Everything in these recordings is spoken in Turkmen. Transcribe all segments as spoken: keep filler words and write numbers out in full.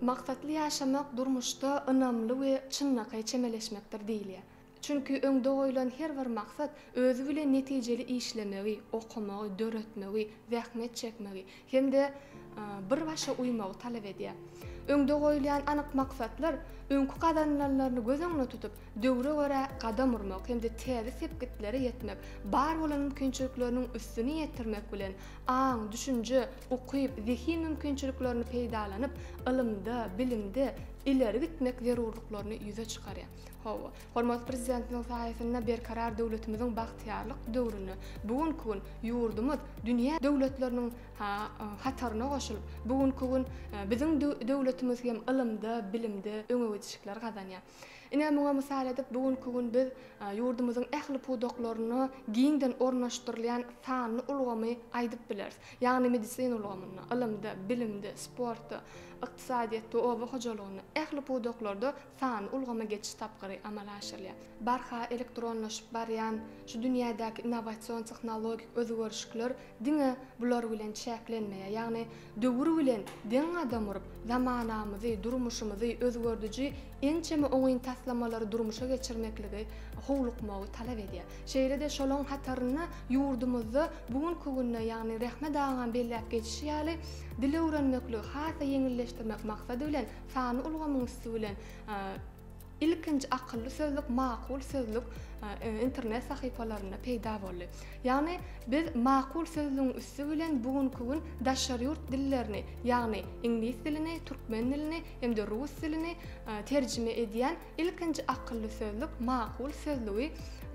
maksatly yaşamak durmuşda önemli we çynnakay çemeleşmekdir diýilýär. Çünki öňde goýulan her bir maksat özü bilen netijeli işlemegi, okumagy, döretmegi, zähmet çekmegi hemde bir başa uymagy talap edýär. Öňde goýulan anyk maksatlar öňkü gadanlarlaryny göz öňüne tutup, döwre görä gadam urmak hemde täze sepkitlere ýetmek, bar bolan mümkinçilikleriniň üstüne ýetirmek bilen aň, düşünje, okuýup, zihni mümkinçiliklerini peýdalanyp, ilmde, bilimde ileri gitmek zerurlyklaryny ýüze çykarýar. Hawa, hormat prezidentiň saýasynda berkarar döwletimiziň bagtyarlyk döwrüni, bugünkü gün ýurdumyz dünýä döwletleriniň hataryna goşulyp, bugünkü gün biziň döwletimiz hem ilmde, bilimde öňe geçişikler gadanýar. Ine muňa mysal edip bugünkü gün biz ýurdumyzyň ähli pudoklaryny giňden ornaşdyrylýan sanly ulgamy aýdyp bileriz. Ýagny medisina ulgamyny, ilmde, bilimde, sportda, ykdysadyatda, owa hojalygyny ähli pudoklarda sanly ulgama geçiş tapgyry amal aşyrylýar. Barha elektronlaşyp barýan şu dünýädäki innowasion tehnologik özgörüşler diňe bular bilen çäklenmeýär. Ýagny döwür bilen diň adam urup zamanamyzy, durmuşymyzy özgördüji ençeme oňyn taslamalary durmuşa geçirmekligi howlukmagy talap edýär. Şeýle-de şolaň hataryny ýurdumyzda bugünkü günde ýagny rahmet dağan belläp geçişi ýaly dil öwrenmekli, hata ýeňilleşdirmek maksady bilen sany ulgamyň üstü bilen ilkinji akylly sözlük, makul sözlük internet sahypalaryna peýda boldy. Ýagny biz makul sözlüğün üstü bilen bugünkü gün daşary ýurt dillerini, ýagny ingliz dilini, türkmen dilini hemde rus dilini terjime edýän ilkinji akylly sözlük, makul sözlügi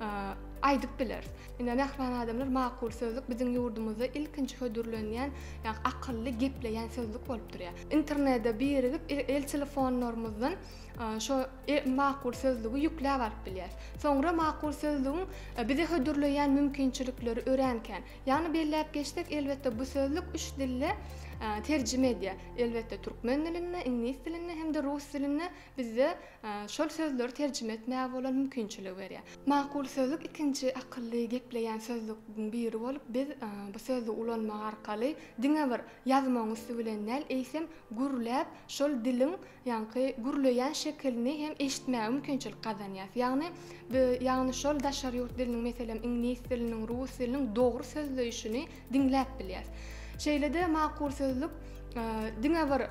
aýdyp bileriz. Ine nähwan adamlar makul sözlük biziň ýurdumyzda ilkinji hödürlenýän, ýagny akylly gepleýän sözlük bolup durýar. Internetde birigip el telefonlarymyzdan şo makul sözlügi ýükläp alyp bilýär. Soňra makul sözlügiň bize hödürleýän mümkinçilikleri öğrenken, ýagny belläp geçdik elbetde bu sözlük üç dille terjime edýär. Elbetde türkmen dilini, ingliz dilini hemde rus dilini bizde şol sözleri terjime etmäge bolan mümkinçilik berýär. Makul sözlük ikinji akylly gepleýän sözlükden biri bolup biz bu sözlügi ulanmak arkaly diňe bir ýazmaň üstü bilen näl eýsem gürläp şol diliň ýagny gürleýän şekilini hem eşitmäge mümkinçilik gadanýar. Ýagny ýagny şol daşary ýurt diliniň meselem ingliz diliniň, rus diliniň dogry sözleýişini diňläp bilýär. Şeýle-de makul sözlük diňe bir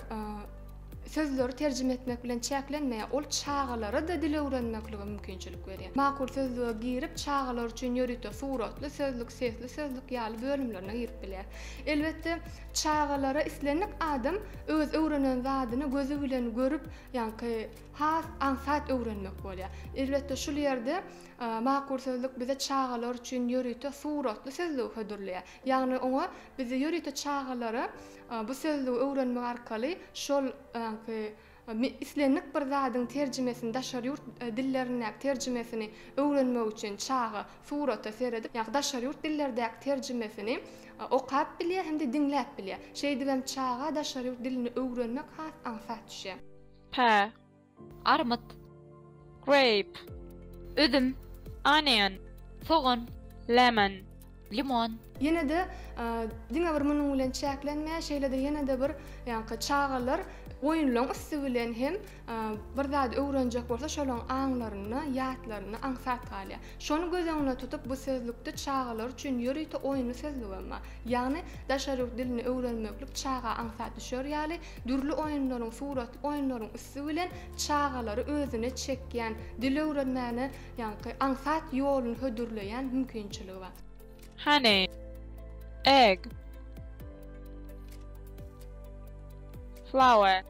sözleri terjime etmek bilen çäklenmeýär. Ol çağalara da dil öwrenmekligi mümkinçilik berýär. Makul sözlüge girip çağalar üçin ýörüte suratly sözlük, sesli sözlük ýaly bölümlerine girip bilýär. Elbetde çağalara islenik adam öz öwrenen zadyny gözü bilen görüp, ýagny has ansat öwrenmek bolýar. Elbetde şol ýerde makul sözlük bize çağalar üçin ýörüte suratly sözlük hödürleýär. Ýagny oňa bize ýörüte çağalara bu sözlügi öwrenmek arkaly şol islenik bir zadyň terjimesini daşary ýurt dillerine terjimesini öwrenmek üçin çağı surata seredip, ýagny daşary ýurt dillerdäki terjimesini okap bilýär hemde diňläp bilýär. Şeýdigem çağa daşary ýurt dilini öwrenmek has ansat düşýär. P, armut, grape, üzüm, onion, soğan, lemon, limon. Yine de diňe bir munyň bilen çäklenmeýär, şeýle-de ýene de bir ýagny çağalar oýunlaryň üstü bilen hem bir zat öwrenjek bolsa şolaň aňlaryny, ýatlaryny aňsat galýar. Şonu göz öňüne tutup bu sözlükde çağalar üçin ýörüte oýuny sözlügi emma. Ýagny daşary ýurt dilini öwrenmeklik çağa aňsat düşer ýaly dürli oýunlaryň, suratly oýunlaryň üstü bilen çağalary özüne çekýän, dil öwrenmäni ýagny aňsat ýoluny hödürleýän mümkinçiligi bar. Honey, egg, flower.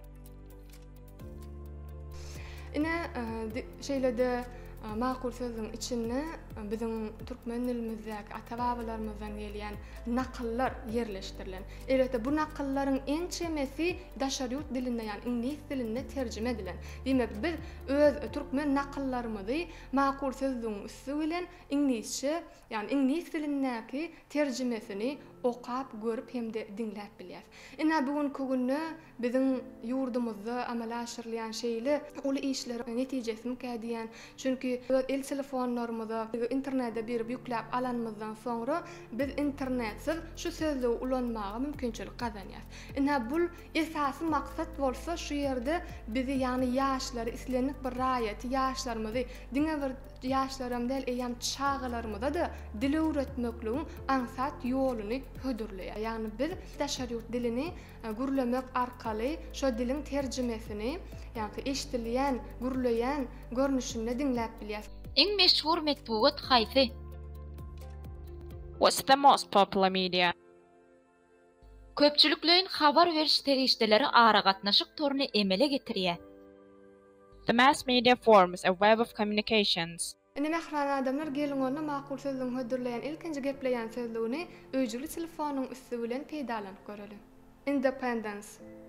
Ine şeýle-de makul sözüň içinde biziň türkmen dilimizdäki ata-babalarymyzdan gelýän nakyllar ýerleşdirilen. Elbetde bu nakyllaryň ençemesi daşary ýurt dilinde, ýani ingliz dilinde terjime edilen. Demek biz öz türkmen nakyllarymyzy makul sözüň üstü bilen inglizçe, ýani ingliz dilindäki terjimesini okap, görüp hemde diňläp bilýär. Ine bugünkü günde biziň ýurdumyzda amala aşyrylýan şeýle uly işler netijesini kädiýän. Çünki el telefonlarymyza sözlüğü internette bir yüklep alanmazdan sonra biz internetsiz şu sözlüğü ulanmağa mümkünçilik kazanýas. Ina bul esasy maksat bolsa şu yerde bizi yani yaşları islenlik bir raýat yaşlarymyzy diňe bir yaşlarym del eýem çağalarymyza da dil öwretmekligiň ansat ýoluny hödürleýär. Yani biz daşaryurt dilini gürlemek arkaly şo dilin terjimesini yani eşdilýän, gürleýän görnüşini diňläp bilýär. Iň meşhur metbuat haýsy? What's the most popular media? Köpçülüklerin habar veriş terişdeleri ara gatnaşyk toruny emele getirýär. The mass media forms a web of communications. Ine mehran adamlar gelin ona makul sözlüğün hödürleýän ilkinji gepleýän sözlüğüni öýjüli telefonyň üstü bilen peýdalanyp görelim. Independence.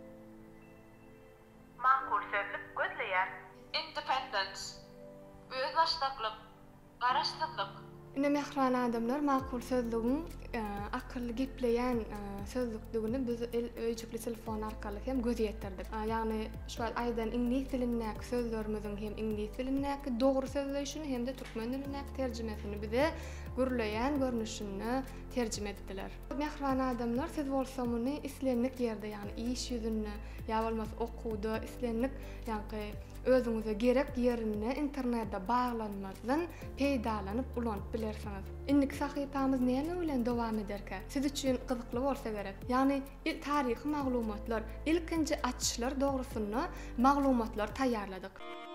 Makul sözlük gözleýär. Independence. Özbaşdaklyk, garaşsyzlyk. Ine mehran adamlar makul sözlüğün akylly gepleýän sözlükdigini biz öýjükli telefon arkaly hem gözýetdirdik. Yani şu aýdan ingliz dilinäki sözlerimiziň hem ingliz dilinäki dogry sözleşini hem de türkmen dilinäki terjimesini bize gürleýän görnüşini terjime etdiler. Mehran adamlar siz bolsamuny islenlik ýerde yani iş ýüzünde ýa bolmasa okuwda islenlik yani özüňize gerek ýerine internetde baglanmazdan peýdalanyp ulanyp bilersiňiz. Indik sahypamyz näme bilen dowam ederkä? Siz üçin gyzykly bolsa gerek. Yani il taryhy maglumatlar, ilkinji açyşlar dogrusyny maglumatlar taýýarladyk.